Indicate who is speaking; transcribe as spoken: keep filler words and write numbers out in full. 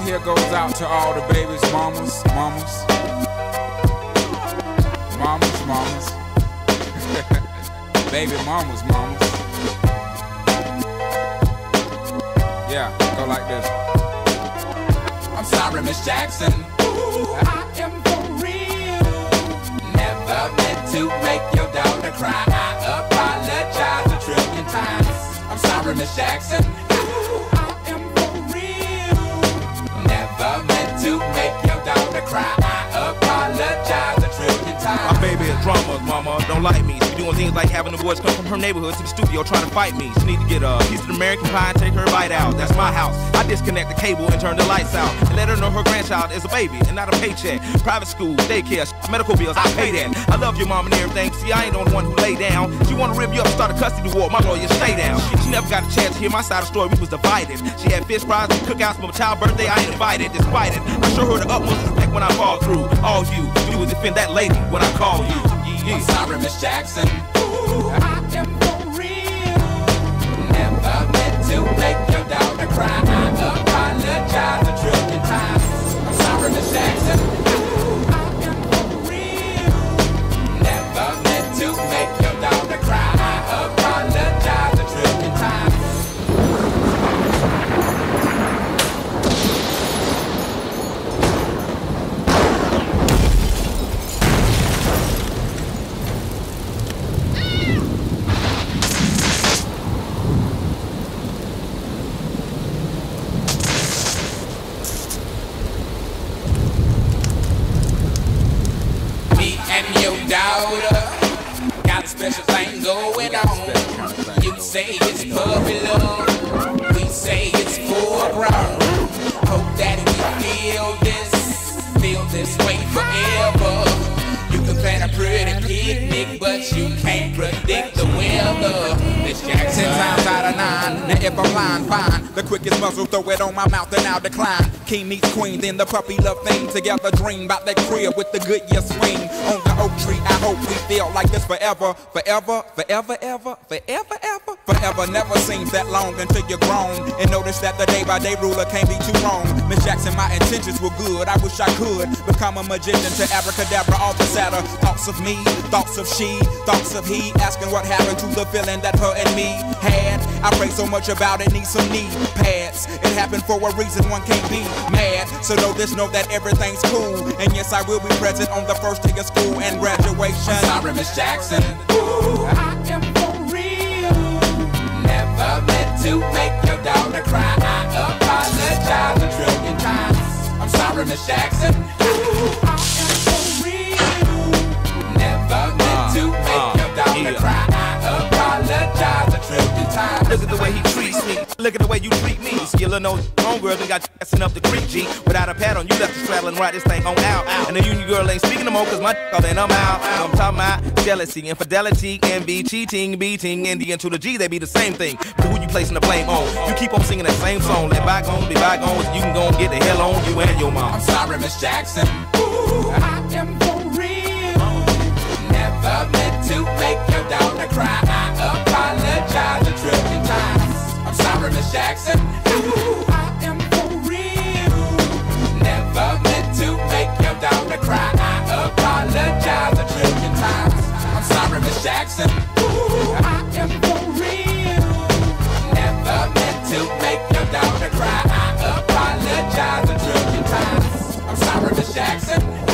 Speaker 1: right here goes out to all the babies, mamas, mamas, mamas, mamas, baby mamas, mamas. Yeah, go like this. I'm sorry, Miss Jackson. Ooh, I am for real. Never meant to make your daughter cry. I apologize a trillion times. I'm sorry, Miss Jackson. Ooh, I am for real. Never meant to make your daughter cry. I apologize a trillion times.
Speaker 2: My baby is drama, mama. Don't like me. She doing things like having the boys come from her neighborhood to the studio trying to fight me. She need to get a piece of the American pie and take her bite out. That's my house. I disconnect the cable and turn the lights out and let her know her grandchild is a baby and not a paycheck. Private school, daycare, medical bills, I pay that. I love your mom and everything. See, I ain't the one who lay down. She wanna rip you up, start a custody war. My lawyer, stay down. She never got a chance to hear my side of the story. We was divided. She had fish fries and cookouts for my child's birthday. I ain't invited, despite it. I show her the utmost respect when I fall through. All you, you would defend that lady when I call you. Yeah.
Speaker 1: I'm sorry, Miss Jackson. Ooh, I am for real. Never meant to make your daughter cry. I apologize a trillion times. I'm sorry, Miss Jackson. Ooh, I am for real. Never meant to make your daughter cry. I apologize a trillion times. Daughter, got a special thing going on. You say it's puppy love, we say it's full grown. Hope that we feel this, feel this way forever. You can plan a pretty picnic, but you can't predict the weather. Miss Jackson, ten times out of nine. Now if I'm lying, fine. The quickest muzzle, throw it on my mouth and I'll decline. King meets queen, then the puppy love thing. Together dream about that crib with the good year swing. On the oak tree, I hope we feel like this forever. Forever, forever, ever, forever, ever. Forever never seems that long until you're grown. And notice that the day by day ruler can't be too wrong. Miss Jackson, my intentions were good. I wish I could become a magician to abracadabra all the sadder. Thoughts of me, thoughts of she, thoughts of he. Asking what happened to the feeling that her and me had. I pray so much about it, need some knee pads. It happened for a reason, one can't be mad. So know this, know that everything's cool. And yes, I will be present on the first day of school and graduation. I'm sorry, Miss Jackson. Ooh, I am for real. Never meant to make your daughter cry. I apologize a trillion times. I'm sorry, Miss Jackson. Ooh, I am for real. Never meant to make uh, your daughter yeah. cry. I apologize a trillion times.
Speaker 2: Look at the way he treats me. Look at the way you treat me. See, little no homegirl done got you assin' up the creek, G. Without a pad on, you left the straddle and ride this thing on out. And the union girl ain't speaking no more, cause my all and I'm out. So I'm talking about jealousy, infidelity, envy, cheating, beating, and the N to the G, they be the same thing. But who you placing the blame on? You keep on singing that same song. Let bygones be bygones, you can go and get the hell on you and your mom.
Speaker 1: I'm sorry, Miss Jackson. Ooh, I am for real. Never meant to make your daughter cry. I apologize a trillion times. I'm sorry, Miss Jackson. Ooh, I am for real. Never meant to make your daughter cry. I apologize a trillion times. I'm sorry, Miss Jackson. Ooh, I am for real. Never meant to make your daughter cry. I apologize a trillion times. I'm sorry, Miss Jackson.